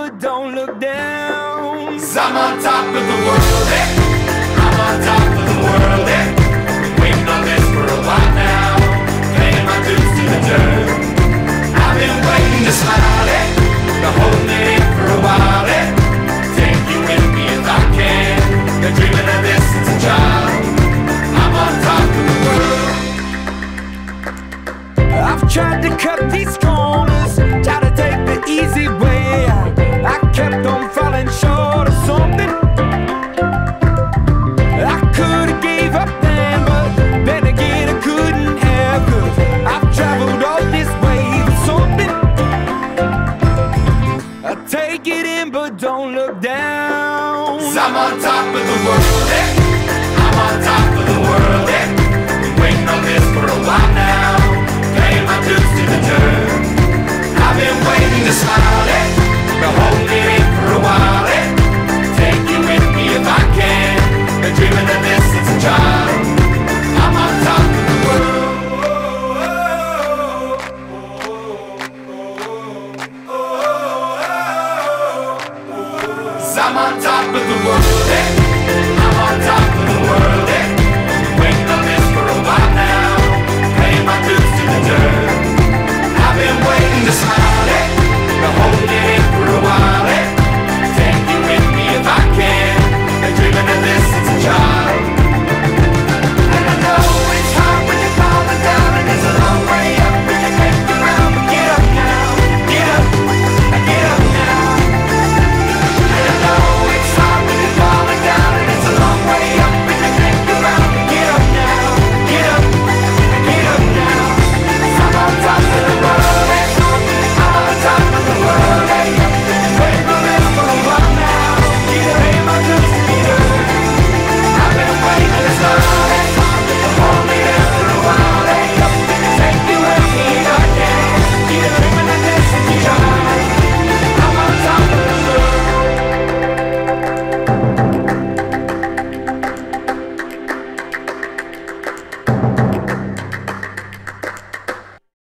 but don't look down. 'Cause I'm on top of the world, eh? I'm on top of the world, eh? Been waiting on this for a while now, paying my dues to the dirt. I've been waiting to smile, eh? Been holding it in for a while, eh? Take you with me if I can. Been dreaming of this since a child. I'm on top of the world. I've tried to cut these corners, tried to take the easy way. I kept on falling short of something. I could've gave up then, but then again I couldn't have, 'cause I've traveled all this way for something. I take it in but don't look down. 'Cause I'm on top of the world, eh? I'm on top of the world, eh? Been waiting on this for a while now, paying my dues to the dirt. I've been waiting to smile, eh? Been holding it in for a while, eh? Take you with me if I can. Been dreaming of this since a child. I'm on top of the world. 'Cause I'm on top of the world, eh? I'm on top of the world, eh? Been waiting on this for a while now, paying my dues to the dirt. I've been waiting to smile, eh? Been holding